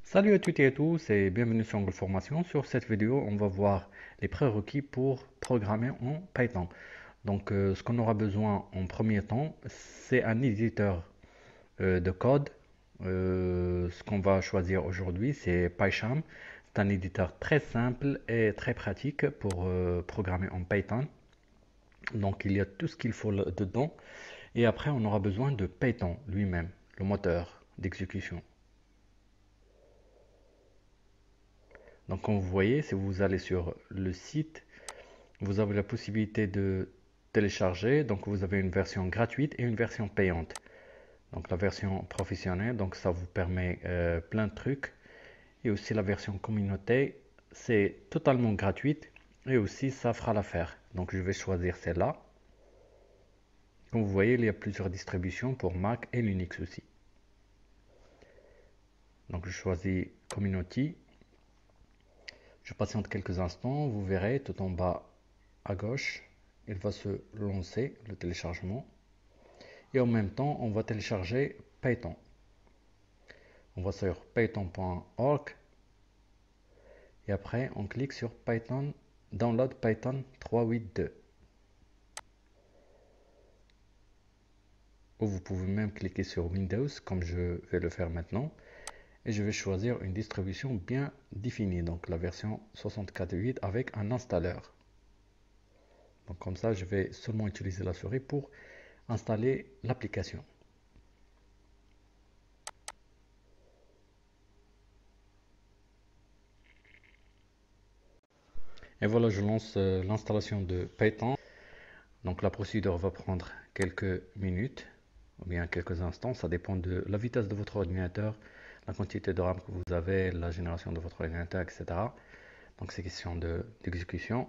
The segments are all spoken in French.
Salut à toutes et à tous et bienvenue sur Angle Formation. Sur cette vidéo, on va voir les prérequis pour programmer en Python. Ce qu'on aura besoin en premier temps, c'est un éditeur de code. Ce qu'on va choisir aujourd'hui, c'est PyCharm. C'est un éditeur très simple et très pratique pour programmer en Python. Donc, il y a tout ce qu'il faut dedans. Et après, on aura besoin de Python lui-même, le moteur d'exécution. Donc, comme vous voyez, si vous allez sur le site, vous avez la possibilité de télécharger. Donc, vous avez une version gratuite et une version payante. Donc, la version professionnelle, donc ça vous permet plein de trucs. Et aussi la version communauté, c'est totalement gratuite et aussi ça fera l'affaire. Donc, je vais choisir celle-là. Comme vous voyez, il y a plusieurs distributions pour Mac et Linux aussi. Donc, je choisis Community. Je patiente quelques instants, vous verrez tout en bas à gauche, il va se lancer le téléchargement. Et en même temps, on va télécharger Python. On va sur python.org et après on clique sur Python, Download Python 3.8.2. Ou vous pouvez même cliquer sur Windows comme je vais le faire maintenant. Et je vais choisir une distribution bien définie, donc la version 64.8 avec un installeur. Donc comme ça, je vais seulement utiliser la souris pour installer l'application. Et voilà, je lance l'installation de Python. Donc la procédure va prendre quelques minutes ou bien quelques instants. Ça dépend de la vitesse de votre ordinateur, la quantité de RAM que vous avez, la génération de votre ordinateur, etc. Donc c'est question d'exécution.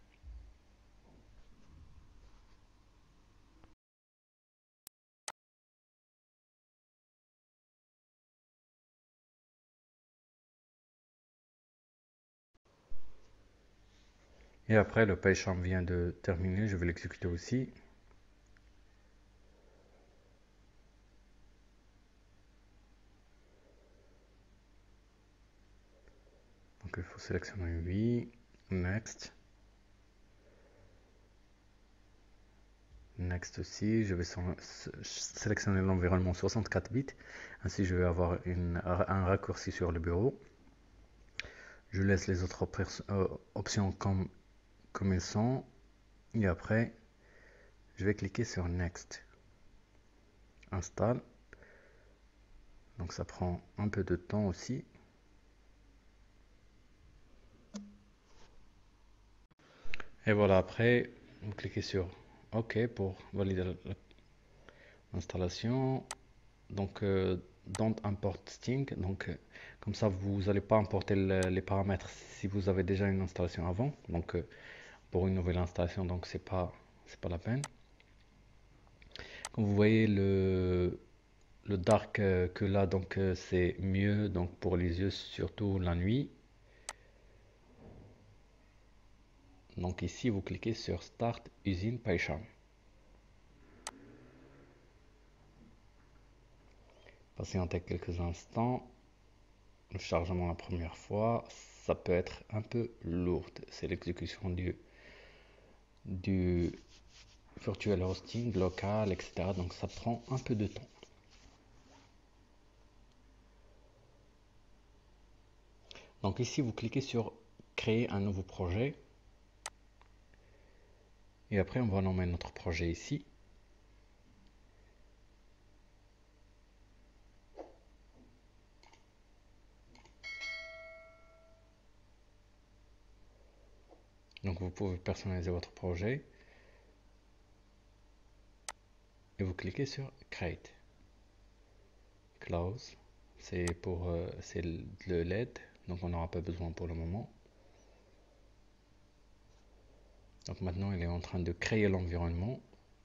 Et après, le PyCharm vient de terminer. Je vais l'exécuter aussi. Donc il faut sélectionner oui, Next. Next aussi, je vais sélectionner l'environnement 64 bits. Ainsi, je vais avoir un raccourci sur le bureau. Je laisse les autres options comme elles sont. Et après, je vais cliquer sur Next. Installe. Donc ça prend un peu de temps aussi. Et voilà, après, vous cliquez sur OK pour valider l'installation. Donc, don't import Sting. Donc, comme ça, vous n'allez pas importer les paramètres si vous avez déjà une installation avant. Donc, pour une nouvelle installation, donc c'est pas la peine. Comme vous voyez, le dark que là, donc c'est mieux donc pour les yeux, surtout la nuit. Donc ici, vous cliquez sur Start Usine PyCharm. Patientez quelques instants. Le chargement la première fois, ça peut être un peu lourd. C'est l'exécution du virtual hosting local, etc. Donc ça prend un peu de temps. Donc ici, vous cliquez sur Créer un nouveau projet. Et après, on va nommer notre projet ici. Donc vous pouvez personnaliser votre projet. Et vous cliquez sur Create. Close. C'est le LED. Donc on n'aura pas besoin pour le moment. Donc maintenant, il est en train de créer l'environnement.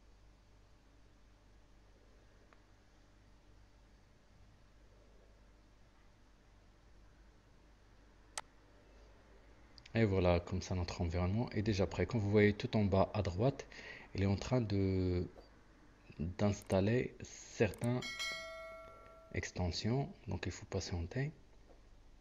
Et voilà, comme ça notre environnement est déjà prêt. Comme vous voyez tout en bas à droite, il est en train d'installer certaines extensions. Donc il faut patienter.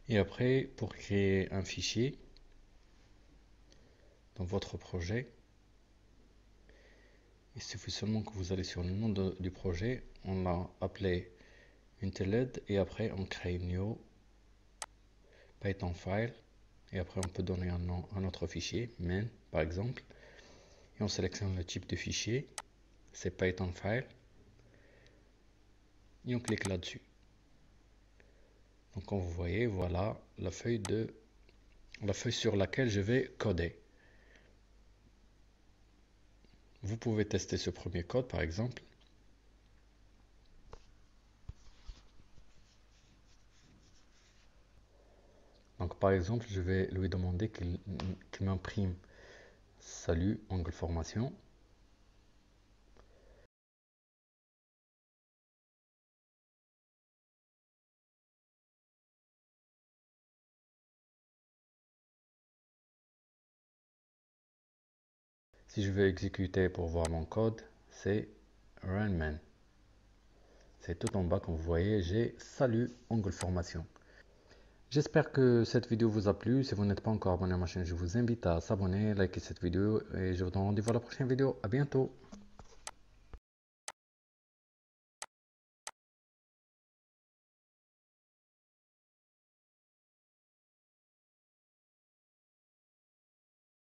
Et après, pour créer un fichier dans votre projet, il suffit seulement que vous allez sur le nom du projet, on l'a appelé Inteled et après on crée une new Python file et après on peut donner un nom à notre fichier, main par exemple, et on sélectionne le type de fichier, c'est Python file, et on clique là-dessus. Donc comme vous voyez, voilà la feuille sur laquelle je vais coder. Vous pouvez tester ce premier code par exemple. Donc par exemple, je vais lui demander qu'il m'imprime salut, onglet formation. Si je veux exécuter pour voir mon code, c'est runman. C'est tout en bas, comme vous voyez, j'ai salut, onglet formation. J'espère que cette vidéo vous a plu. Si vous n'êtes pas encore abonné à ma chaîne, je vous invite à s'abonner, liker cette vidéo et je vous donne rendez-vous à la prochaine vidéo. À bientôt.